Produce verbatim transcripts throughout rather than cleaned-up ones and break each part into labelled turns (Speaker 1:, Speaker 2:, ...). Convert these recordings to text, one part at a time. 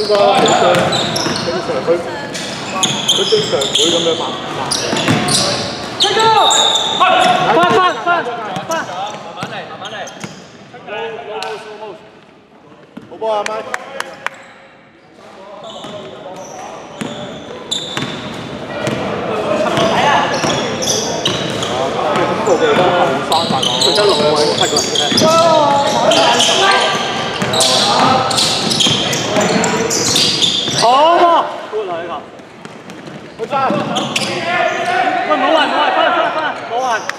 Speaker 1: 個正常，正常佢佢正常唔會咁樣慢慢。出哥，翻翻翻翻，慢慢嚟，慢慢嚟。好波啊，麥！咁做嘅都後生大佬，最多六位七個人嘅。好波，過嚟呢個，好揸！喂，冇人，冇人，翻翻翻，冇人。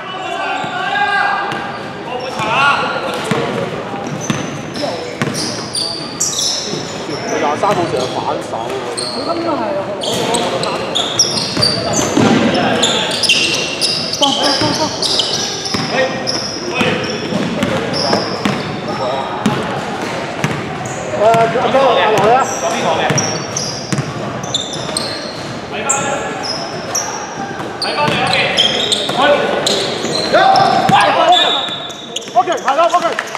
Speaker 1: 廿三號成日反手喎，真係。佢今日係放放放放！喂喂！誒，阿周阿來啊！講邊個嘅？睇翻啦！睇翻兩邊。去！一！OK， 係啦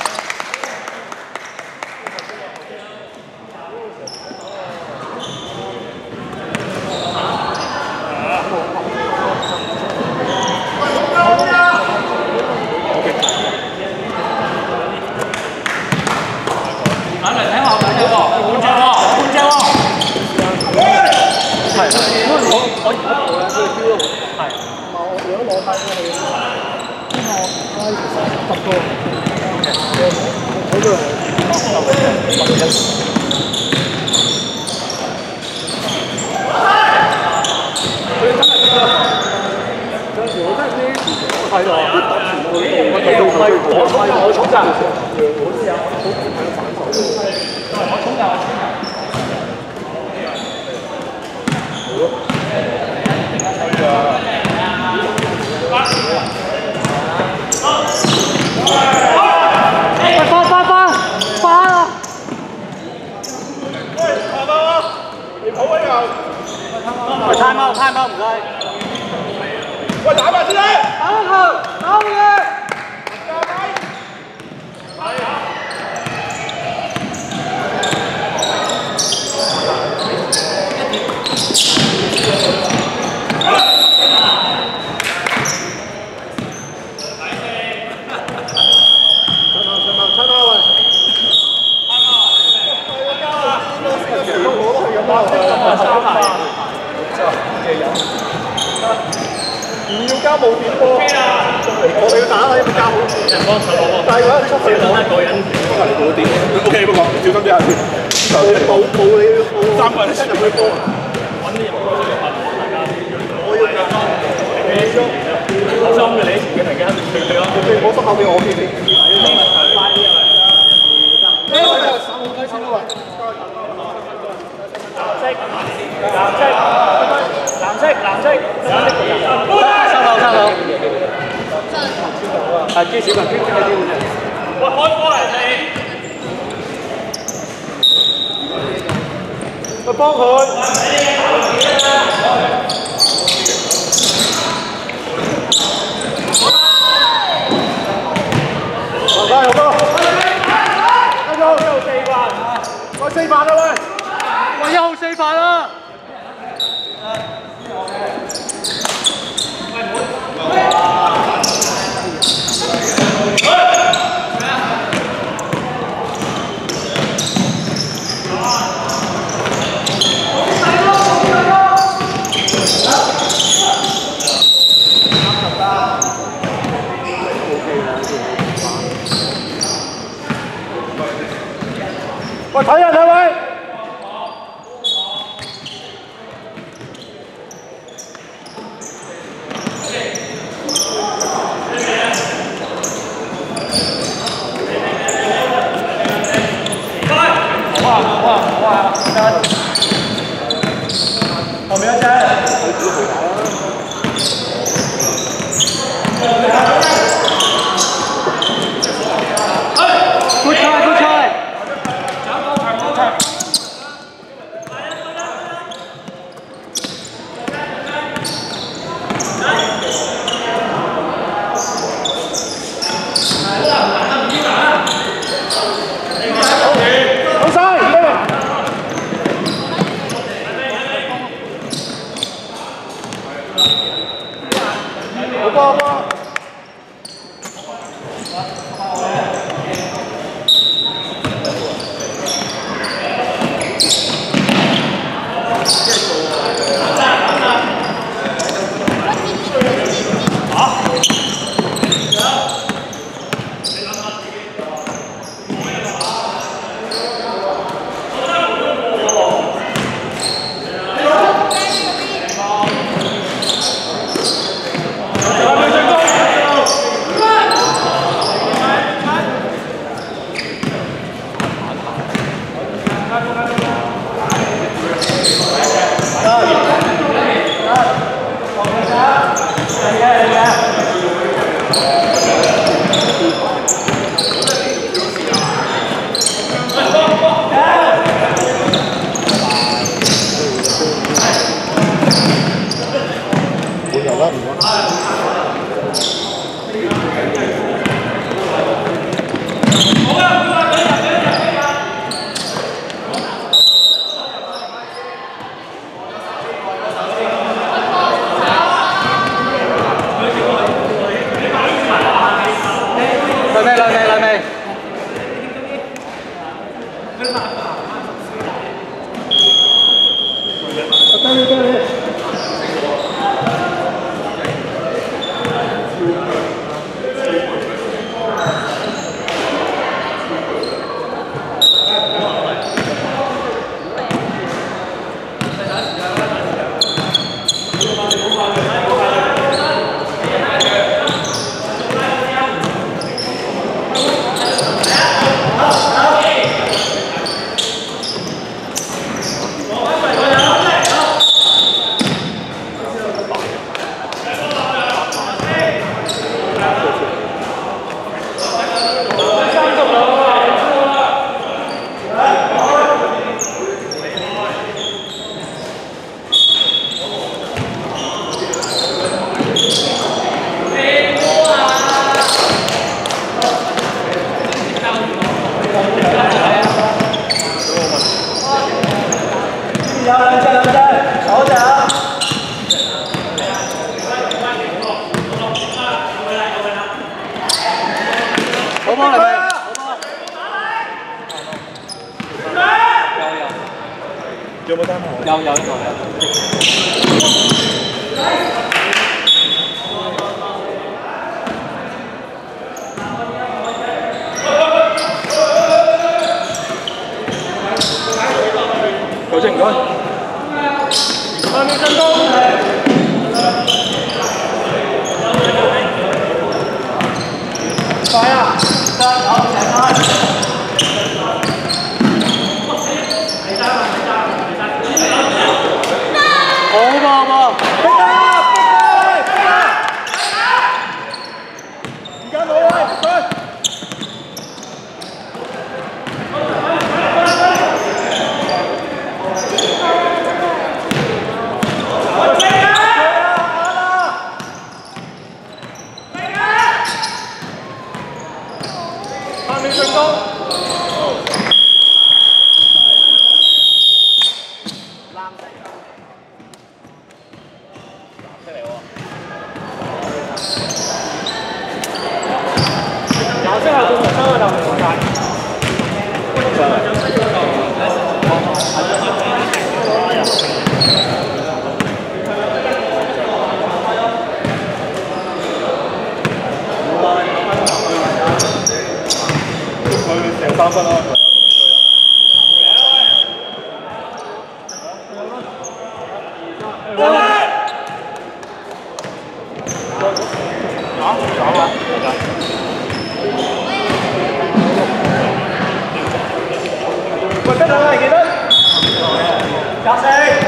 Speaker 1: ，OK。time out time out 唔該。喂，打埋先啦！打佢，打佢！唔要交冇點波，我哋要打啦，要交好啲。人幫手攞，但係如果出去等一個人，幫人冇點，O K 不過小心啲啊！冇冇你冇三個人先入去波，揾啲人幫手入大家。我要夾裝，你裝，我裝嘅你前嘅大家一定對對啊！我心口俾我見你。快啲啊！呢個就三號雞先啦喂。藍色，藍色，藍色，藍色。收到，收到。係機小強經經嘅機會。喂，開波嚟你。去幫佢。好快，好多。一號一號四萬，喂四萬啦喂。喂一號四萬啦。喂，睇人啊喂！後面一隻，good try good try，
Speaker 2: 未？來未？來未？得你得你。好幫你咪，有冇單號？有有呢個有。球證唔該。下面進攻。快啊！得，好，成班。好棒喎！逼啊！逼佢！逼啊！時間冇啊！逼佢！下面進攻。藍色後半場收去就唔同曬。佢成三分啦。打打啦！喂，跟住啦，記得廿四。